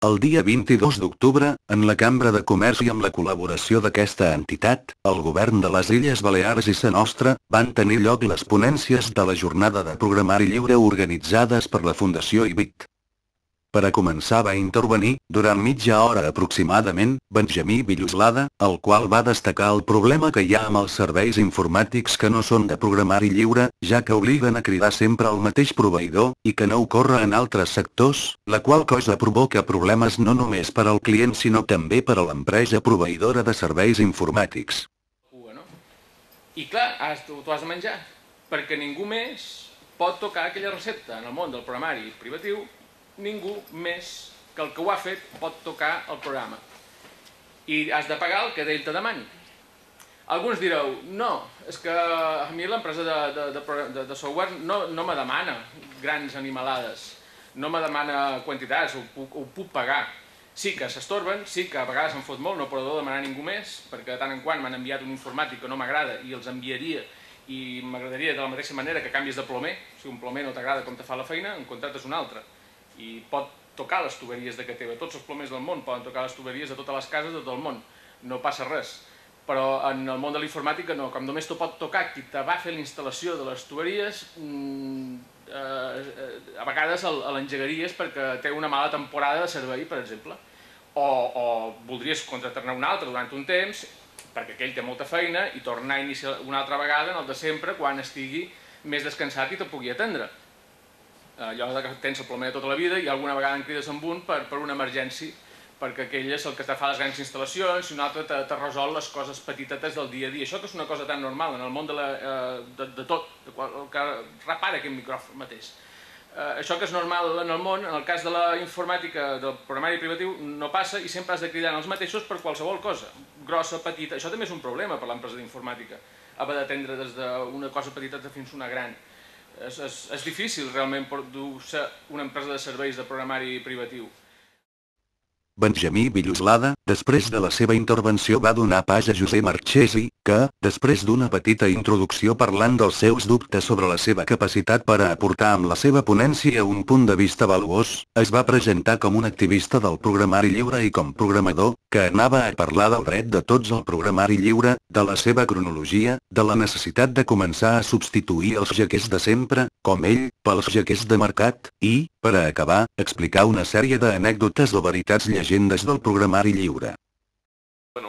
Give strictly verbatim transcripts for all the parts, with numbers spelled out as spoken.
El dia vint-i-dos d'octubre, en la Cambra de Comerç i amb la col·laboració d'aquesta entitat, el govern de les Illes Balears i Sa Nostra, van tenir lloc les ponències de la jornada de programari lliure organitzades per la Fundació I B I T. Per a començar va intervenir, durant mitja hora aproximadament, Benjamí Villoslada, el qual va destacar el problema que hi ha amb els serveis informàtics que no són de programari lliure, ja que obliguen a cridar sempre al mateix proveïdor, i que no ocorre en altres sectors, la qual cosa provoca problemes no només per al client sinó també per a l'empresa proveïdora de serveis informàtics. I clar, t'ho has de menjar, perquè ningú més pot tocar aquella recepta en el món del programari privatiu. Ningú més que el que ho ha fet pot tocar el programa. I has de pagar el que ell te demani. Alguns direu, no, és que a mi l'empresa de, de, de, de software no, no me demana grans animalades, no me demana quantitats, ho puc, ho puc pagar. Sí que s'estorben, sí que a vegades em fot molt, no podeu demanar ningú més, perquè de tant en quant m'han enviat un informàtic que no m'agrada i els enviaria i m'agradaria de la mateixa manera que canvies de plomer. Si un plomer no t'agrada com te fa la feina, en contractes un altre. I pot tocar les tuberies de ca teva. Tots els plomers del món poden tocar les tuberies de totes les cases de tot el món. No passa res. Però en el món de la informàtica no. Com només t'ho pot tocar qui te va fer la instal·lació de les tuberies, a vegades l'engegaries perquè té una mala temporada de servei, per exemple. O voldries contractar-ne un altre durant un temps, perquè aquell té molta feina, i tornar a iniciar una altra vegada en el de sempre quan estigui més descansat i te pugui atendre. Allò que tens el plomer de tota la vida i alguna vegada en crides amb un per una emergència, perquè aquell és el que te fa les grans instal·lacions i un altre te resol les coses petitetes del dia a dia. Això que és una cosa tan normal en el món de tot, el que repara aquest micròfon mateix. Això que és normal en el món, en el cas de la informàtica, del programari privatiu, no passa i sempre has de cridar els mateixos per qualsevol cosa, grossa, petita. Això també és un problema per l'empresa d'informàtica, haver d'atendre des d'una cosa petita fins a una gran. És difícil realment dur-se una empresa de serveis de programari privatiu. Benjamí Villoslada, després de la seva intervenció va donar pas a José Marchesi, que, després d'una petita introducció parlant dels seus dubtes sobre la seva capacitat per a aportar amb la seva ponència un punt de vista valuós, es va presentar com un activista del programari lliure i com programador, que anava a parlar del dret de tots al programari lliure, de la seva cronologia, de la necessitat de començar a substituir els jaquers de sempre, com ell, pels jaquers de mercat, i, per a acabar, explicar una sèrie d'anècdotes o veritats llegendes del programari lliure. Bueno,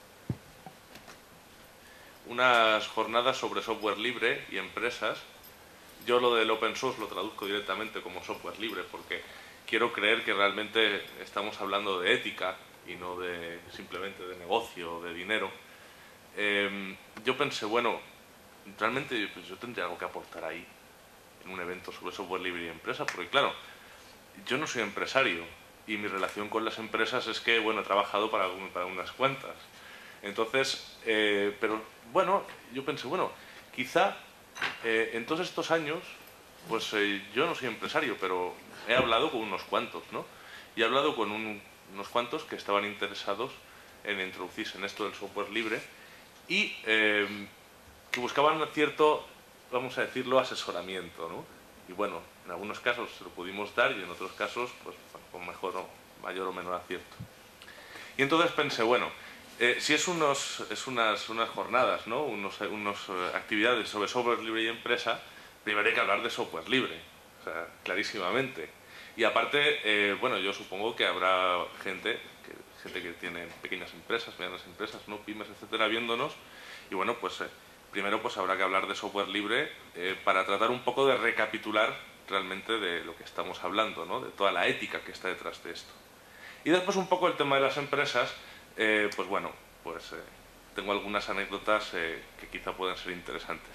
unas jornadas sobre software libre y empresas. Yo lo del open source lo traduzco directamente como software libre porque quiero creer que realmente estamos hablando de ética y no de simplemente de negocio o de dinero. Eh, yo pensé, bueno, realmente pues yo tendría algo que aportar ahí en un evento sobre software libre y empresa, porque claro, yo no soy empresario y mi relación con las empresas es que, bueno, he trabajado para, para unas cuantas. Entonces, eh, pero bueno, yo pensé, bueno, quizá eh, en todos estos años, pues eh, yo no soy empresario, pero he hablado con unos cuantos, ¿no? Y he hablado con un, unos cuantos que estaban interesados en introducirse en esto del software libre y eh, que buscaban cierto, vamos a decirlo, asesoramiento, ¿no? Y bueno, en algunos casos se lo pudimos dar y en otros casos, pues con mejor o mayor o menor acierto. Y entonces pensé, bueno, eh, si es, unos, es unas, unas jornadas, ¿no? Unos, unos eh, actividades sobre software libre y empresa, primero hay que hablar de software libre, o sea, clarísimamente. Y aparte, eh, bueno, yo supongo que habrá gente que, gente que tiene pequeñas empresas, medianas empresas, ¿no? Pymes, etcétera, viéndonos. Y bueno, pues eh, primero pues habrá que hablar de software libre eh, para tratar un poco de recapitular realmente de lo que estamos hablando, ¿no? De toda la ética que está detrás de esto. Y después un poco el tema de las empresas, eh, pues bueno, pues eh, tengo algunas anécdotas eh, que quizá puedan ser interesantes.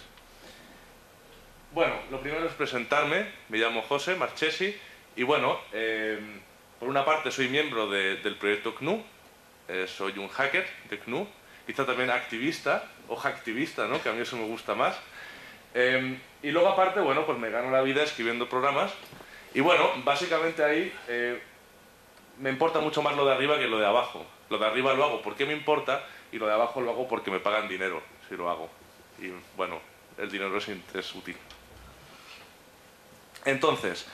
Bueno, lo primero es presentarme, me llamo José Marchesi y bueno, eh, por una parte soy miembro de, del proyecto C N U, eh, soy un hacker de C N U, quizá también activista, o hacktivista, ¿no? Que a mí eso me gusta más. Eh, y luego aparte, bueno, pues me gano la vida escribiendo programas y bueno, básicamente ahí eh, me importa mucho más lo de arriba que lo de abajo. Lo de arriba lo hago porque me importa y lo de abajo lo hago porque me pagan dinero si lo hago. Y bueno, el dinero es, es útil. Entonces,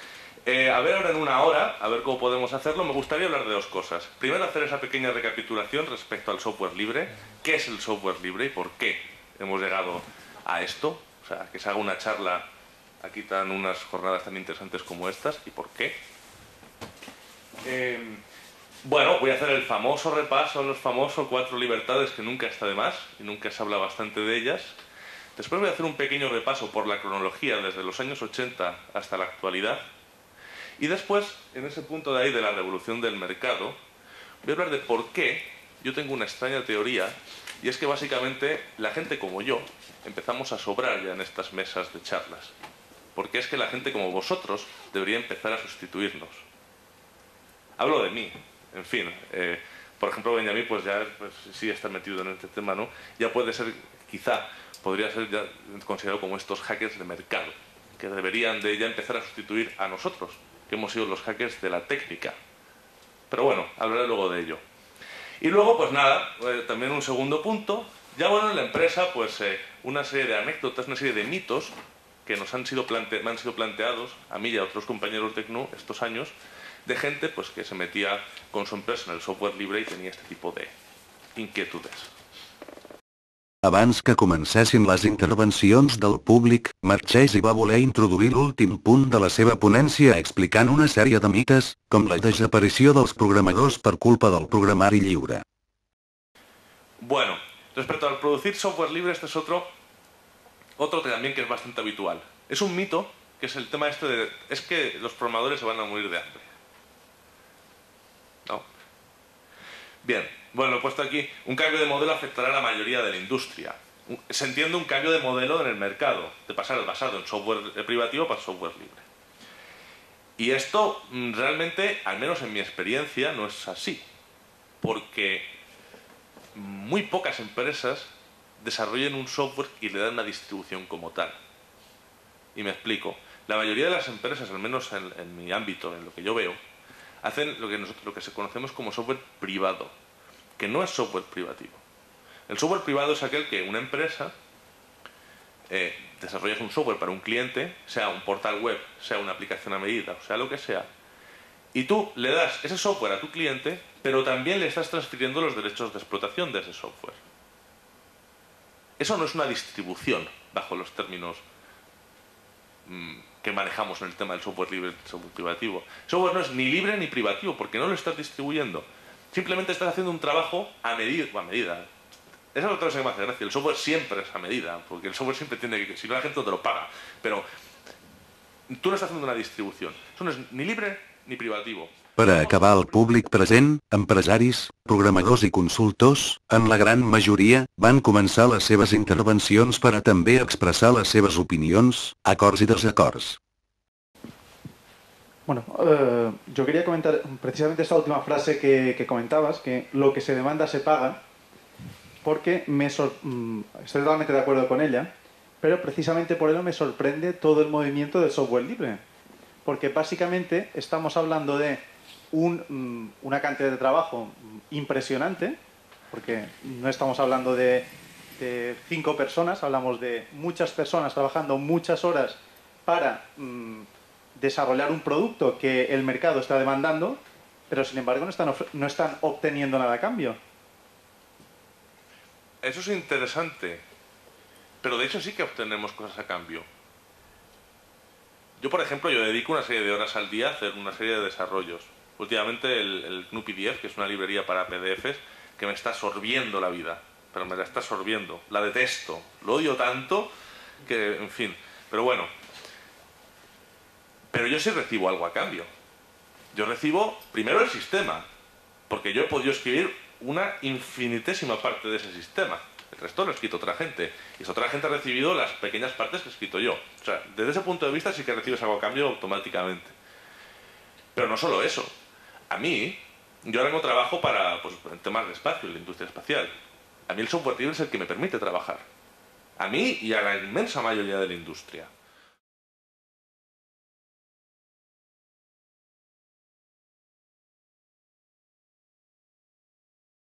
Eh, a ver ahora en una hora, a ver cómo podemos hacerlo, me gustaría hablar de dos cosas. Primero, hacer esa pequeña recapitulación respecto al software libre. ¿Qué es el software libre y por qué hemos llegado a esto? O sea, que se haga una charla aquí tan unas jornadas tan interesantes como estas. ¿Y por qué? Eh, bueno, voy a hacer el famoso repaso, los famosos cuatro libertades que nunca está de más y nunca se habla bastante de ellas. Después voy a hacer un pequeño repaso por la cronología desde los años ochenta hasta la actualidad. Y después, en ese punto de ahí de la revolución del mercado, voy a hablar de por qué yo tengo una extraña teoría, y es que básicamente la gente como yo empezamos a sobrar ya en estas mesas de charlas. Porque es que la gente como vosotros debería empezar a sustituirnos. Hablo de mí, en fin. Eh, por ejemplo, Benjamín, pues ya pues, sí está metido en este tema, ¿no? Ya puede ser, quizá, podría ser ya considerado como estos hackers de mercado, que deberían de ya empezar a sustituir a nosotros, que hemos sido los hackers de la técnica. Pero bueno, hablaré luego de ello. Y luego, pues nada, eh, también un segundo punto. Ya bueno, en la empresa, pues eh, una serie de anécdotas, una serie de mitos que nos han sido, plante me han sido planteados, a mí y a otros compañeros de C N U, estos años, de gente pues que se metía con su empresa en el software libre y tenía este tipo de inquietudes. Abans que comencessin les intervencions del públic, Marchés hi va voler introduir l'últim punt de la seva ponència explicant una sèrie de mites, com la desaparició dels programadors per culpa del programari lliure. Bueno, respecto al producir software libre, este es otro, otro también que es bastante habitual. Es un mito, que es el tema este de, es que los programadores se van a morir de hambre. ¿No? Bien. Bueno, he puesto aquí, un cambio de modelo afectará a la mayoría de la industria. Se entiende un cambio de modelo en el mercado, de pasar el basado en software privativo para software libre. Y esto realmente, al menos en mi experiencia, no es así. Porque muy pocas empresas desarrollan un software y le dan una distribución como tal. Y me explico. La mayoría de las empresas, al menos en, en mi ámbito, en lo que yo veo, hacen lo que nosotros lo que se conocemos como software privado, que no es software privativo. El software privado es aquel que una empresa eh, desarrolla un software para un cliente, sea un portal web, sea una aplicación a medida, o sea lo que sea, y tú le das ese software a tu cliente, pero también le estás transfiriendo los derechos de explotación de ese software. Eso no es una distribución bajo los términos mmm, que manejamos en el tema del software libre y software privativo. El software no es ni libre ni privativo, porque no lo estás distribuyendo. Simplemente estás haciendo un trabajo a medida. A medida. Esa es otra cosa que me hace gracia. El software siempre es a medida, porque el software siempre tiene que... Si no, la gente no te lo paga. Pero tú no estás haciendo una distribución. Eso no es ni libre ni privativo. Per a acabar el públic present, empresaris, programadors i consultors, en la gran majoria, van començar les seves intervencions per a també expressar les seves opinions, acords i desacords. Bueno, eh, yo quería comentar precisamente esta última frase que, que comentabas, que lo que se demanda se paga, porque me sor estoy totalmente de acuerdo con ella, pero precisamente por ello me sorprende todo el movimiento del software libre, porque básicamente estamos hablando de un, una cantidad de trabajo impresionante, porque no estamos hablando de, de cinco personas, hablamos de muchas personas trabajando muchas horas para... Mmm, desarrollar un producto que el mercado está demandando, pero sin embargo no están, no están obteniendo nada a cambio. Eso es interesante, pero de hecho sí que obtenemos cosas a cambio. Yo, por ejemplo, yo dedico una serie de horas al día a hacer una serie de desarrollos. Últimamente el, el G N U P D F, que es una librería para P D Fs, que me está absorbiendo la vida, pero me la está absorbiendo, la detesto, lo odio tanto que, en fin, pero bueno. Pero yo sí recibo algo a cambio. Yo recibo primero el sistema, porque yo he podido escribir una infinitésima parte de ese sistema. El resto lo ha escrito otra gente. Y esa otra gente ha recibido las pequeñas partes que he escrito yo. O sea, desde ese punto de vista sí que recibes algo a cambio automáticamente. Pero no solo eso. A mí, yo ahora mismo trabajo para, pues, en temas de espacio, en la industria espacial. A mí el software libre es el que me permite trabajar. A mí y a la inmensa mayoría de la industria.